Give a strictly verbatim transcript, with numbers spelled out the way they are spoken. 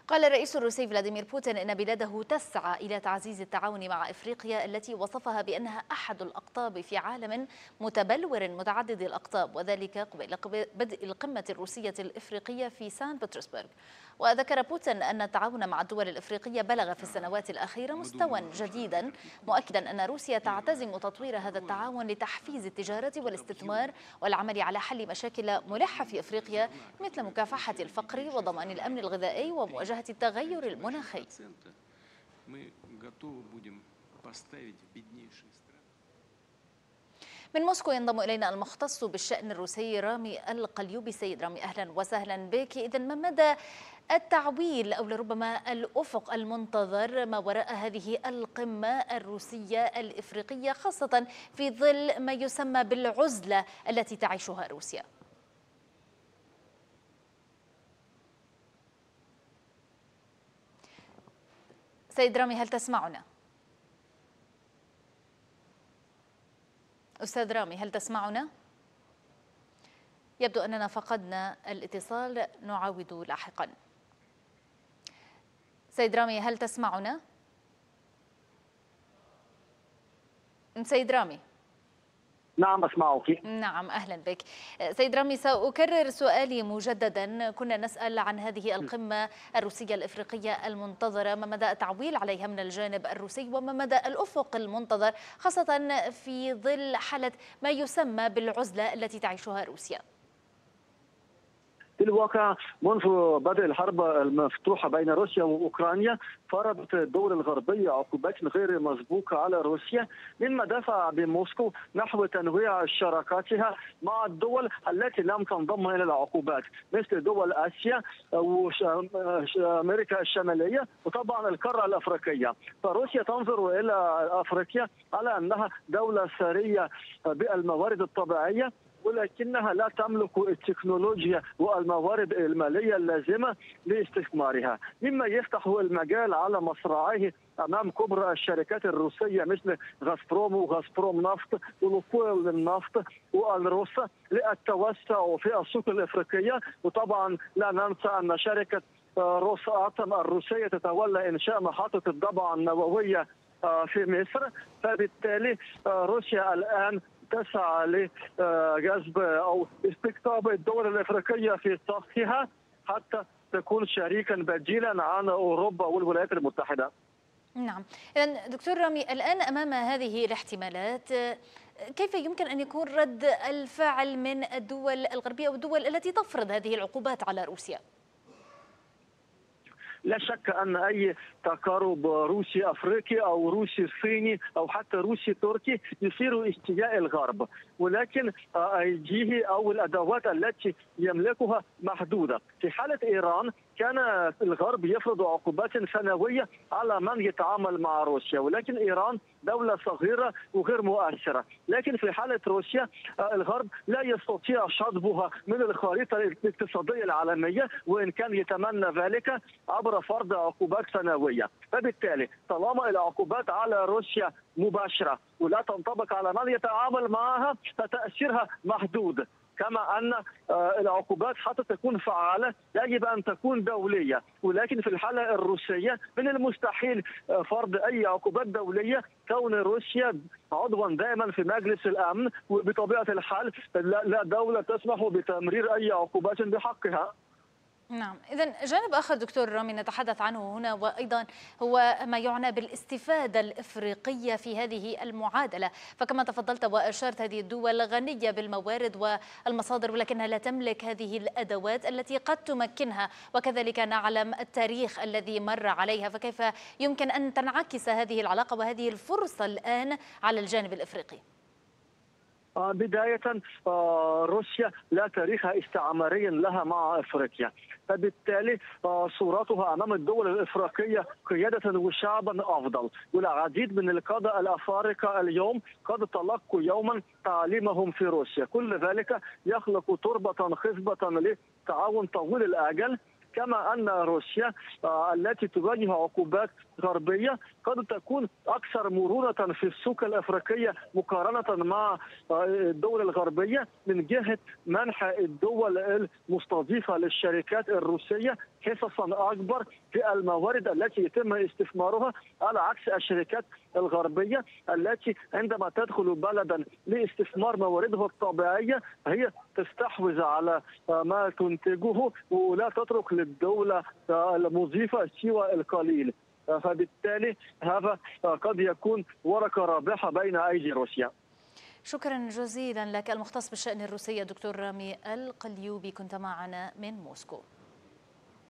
قال الرئيس الروسي فلاديمير بوتين إن بلاده تسعى إلى تعزيز التعاون مع إفريقيا التي وصفها بأنها أحد الأقطاب في عالم متبلور متعدد الأقطاب، وذلك قبيل بدء القمة الروسية الإفريقية في سان بطرسبرغ. وذكر بوتين أن التعاون مع الدول الإفريقية بلغ في السنوات الأخيرة مستوى جديدا، مؤكدا أن روسيا تعتزم تطوير هذا التعاون لتحفيز التجارة والاستثمار والعمل على حل مشاكل ملحة في إفريقيا مثل مكافحة الفقر وضمان الأمن الغذائي ومواجهة التغير المناخي. من موسكو ينضم إلينا المختص بالشأن الروسي رامي القليوبي. سيد رامي، أهلا وسهلا بك. إذا ما مدى التعويل أو لربما الأفق المنتظر ما وراء هذه القمة الروسية الإفريقية، خاصة في ظل ما يسمى بالعزلة التي تعيشها روسيا؟ سيد رامي، هل تسمعنا؟ أستاذ رامي، هل تسمعنا؟ يبدو أننا فقدنا الاتصال، نعاود لاحقا. سيد رامي، هل تسمعنا؟ سيد رامي. نعم أسمعك. نعم، أهلا بك. سيد رامي، سأكرر سؤالي مجددا. كنا نسأل عن هذه القمة الروسية الإفريقية المنتظرة، ما مدى التعويل عليها من الجانب الروسي وما مدى الأفق المنتظر، خاصة في ظل حالة ما يسمى بالعزلة التي تعيشها روسيا. في الواقع منذ بدء الحرب المفتوحة بين روسيا وأوكرانيا فرضت الدول الغربية عقوبات غير مسبوقة على روسيا، مما دفع بموسكو نحو تنويع شراكاتها مع الدول التي لم تنضم إلى العقوبات، مثل دول آسيا وأمريكا الشمالية وطبعا القارة الأفريقية. فروسيا تنظر إلى أفريقيا على أنها دولة ثرية بالموارد الطبيعية، ولكنها لا تملك التكنولوجيا والموارد المالية اللازمة لاستثمارها، مما يفتح المجال على مصراعيه أمام كبرى الشركات الروسية مثل غازبروم وغازبروم نفط ولوكويل النفط والروسا للتوسع في السوق الإفريقية. وطبعا لا ننسى أن شركة روس آتوم الروسية تتولى إنشاء محطة الضبعة النووية في مصر. فبالتالي روسيا الآن تسعى لجذب او استقطاب الدول الافريقيه في صفها حتى تكون شريكا بديلا عن اوروبا والولايات المتحده. نعم، اذا دكتور رامي، الان امام هذه الاحتمالات كيف يمكن ان يكون رد الفعل من الدول الغربيه والدول التي تفرض هذه العقوبات على روسيا؟ لا شك أن أي تقارب روسي أفريقي أو روسي صيني أو حتى روسي تركي يثير استياء الغرب، ولكن أيديه أو الأدوات التي يملكها محدودة. في حالة إيران كان الغرب يفرض عقوبات سنوية على من يتعامل مع روسيا، ولكن إيران دولة صغيرة وغير مؤثرة. لكن في حالة روسيا الغرب لا يستطيع شطبها من الخريطة الاقتصادية العالمية، وإن كان يتمنى ذلك عبر فرض عقوبات سنوية. فبالتالي طالما العقوبات على روسيا مباشرة ولا تنطبق على من يتعامل معها فتأثيرها محدود، كما أن العقوبات حتى تكون فعالة يجب أن تكون دولية. ولكن في الحالة الروسية من المستحيل فرض أي عقوبات دولية، كون روسيا عضوا دائما في مجلس الأمن، وبطبيعة الحال لا دولة تسمح بتمرير أي عقوبات بحقها. نعم، إذن جانب آخر دكتور رامي نتحدث عنه هنا، وأيضا هو ما يعنى بالاستفادة الإفريقية في هذه المعادلة. فكما تفضلت وأشرت، هذه الدول غنية بالموارد والمصادر، ولكنها لا تملك هذه الأدوات التي قد تمكنها، وكذلك نعلم التاريخ الذي مر عليها. فكيف يمكن أن تنعكس هذه العلاقة وهذه الفرصة الآن على الجانب الإفريقي؟ بداية روسيا لا تاريخ استعماري لها مع افريقيا، فبالتالي صورتها امام الدول الافريقيه قياده وشعبا افضل. والعديد من القاده الافارقه اليوم قد تلقوا يوما تعليمهم في روسيا، كل ذلك يخلق تربه خصبه لتعاون طويل الاجل. كما أن روسيا التي تواجه عقوبات غربية قد تكون أكثر مرونة في السوق الأفريقية مقارنة مع الدول الغربية من جهة منح الدول المستضيفة للشركات الروسية حصصا أكبر في الموارد التي يتم استثمارها، على عكس الشركات الغربية التي عندما تدخل بلدا لاستثمار موارده الطبيعية هي تستحوذ على ما تنتجه ولا تترك للدولة المضيفة سوى القليل. فبالتالي هذا قد يكون ورقة رابحة بين أيدي روسيا. شكرا جزيلا لك المختص بالشأن الروسي الدكتور رامي القليوبي، كنت معنا من موسكو.